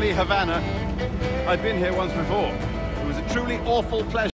lovely Havana. I've been here once before. It was a truly awful pleasure.